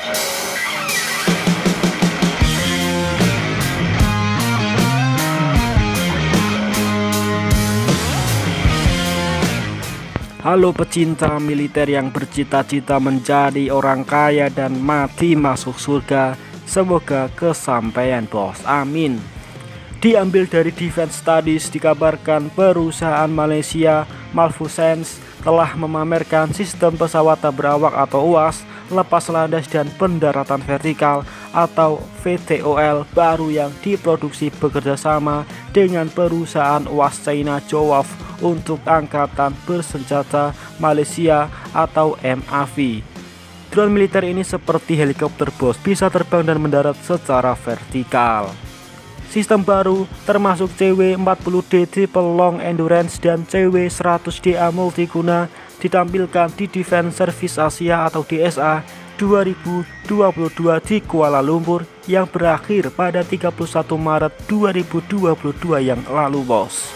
Halo pecinta militer yang bercita-cita menjadi orang kaya dan mati masuk surga, semoga kesampaian bos, amin. Diambil dari Defense Studies, dikabarkan perusahaan Malaysia Malfusense telah memamerkan sistem pesawat tak berawak atau UAS, lepas landas dan pendaratan vertikal atau VTOL baru yang diproduksi bekerjasama dengan perusahaan UAS China Jowaf untuk Angkatan Bersenjata Malaysia atau MAV. Drone militer ini seperti helikopter bos, bisa terbang dan mendarat secara vertikal. Sistem baru termasuk CW40D Triple Long Endurance dan CW100DA Multiguna ditampilkan di Defense Service Asia atau DSA 2022 di Kuala Lumpur yang berakhir pada 31 Maret 2022 yang lalu bos.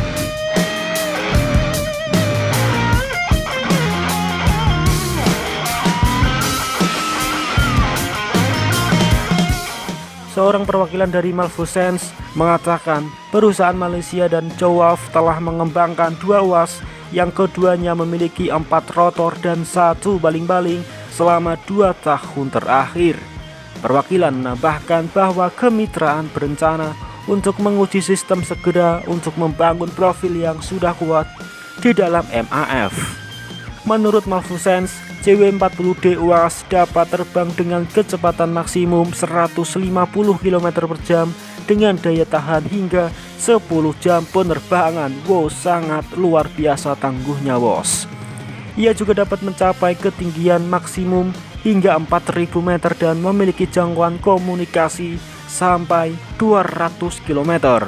Seorang perwakilan dari Malfusense mengatakan perusahaan Malaysia dan Jowaf telah mengembangkan dua UAS yang keduanya memiliki 4 rotor dan 1 baling-baling selama 2 tahun terakhir. Perwakilan menambahkan bahwa kemitraan berencana untuk menguji sistem segera untuk membangun profil yang sudah kuat di dalam MAF. Menurut Malfusense, CW40D UAS dapat terbang dengan kecepatan maksimum 150 km per jam dengan daya tahan hingga 10 jam penerbangan. Wow, sangat luar biasa tangguhnya bos. Ia juga dapat mencapai ketinggian maksimum hingga 4000 meter dan memiliki jangkauan komunikasi sampai 200 km.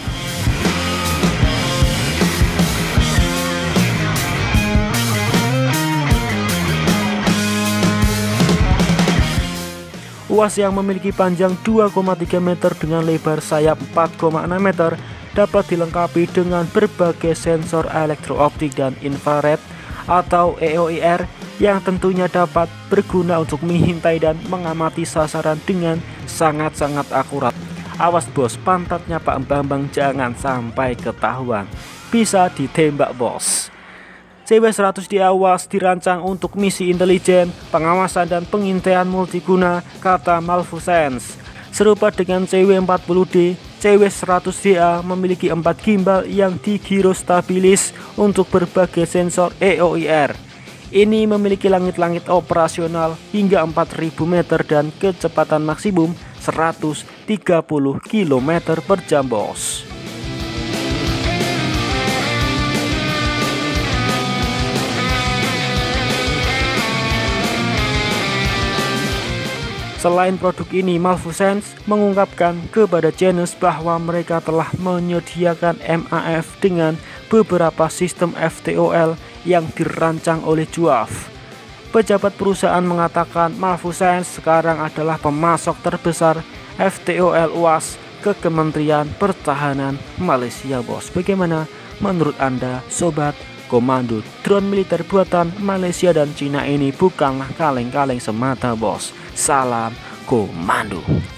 UAS yang memiliki panjang 2,3 meter dengan lebar sayap 4,6 meter dapat dilengkapi dengan berbagai sensor elektrooptik dan infrared atau EOIR yang tentunya dapat berguna untuk mengintai dan mengamati sasaran dengan sangat-sangat akurat. Awas bos, pantatnya Pak Bambang jangan sampai ketahuan, bisa ditembak bos. CW100DA UAS dirancang untuk misi intelijen, pengawasan dan pengintaian multiguna, kata Malfusense. Serupa dengan CW40D, CW100DA memiliki 4 gimbal yang digirostabilis untuk berbagai sensor EOIR. Ini memiliki langit-langit operasional hingga 4000 meter dan kecepatan maksimum 130 km per jam bos. Selain produk ini, Malfusense mengungkapkan kepada Janus bahwa mereka telah menyediakan MAF dengan beberapa sistem FTOL yang dirancang oleh Jowaf. Pejabat perusahaan mengatakan Malfusense sekarang adalah pemasok terbesar FTOL UAS ke Kementerian Pertahanan Malaysia bos. Bagaimana menurut Anda sobat komando? Drone militer buatan Malaysia dan Cina ini bukanlah kaleng-kaleng semata bos. Salam komando.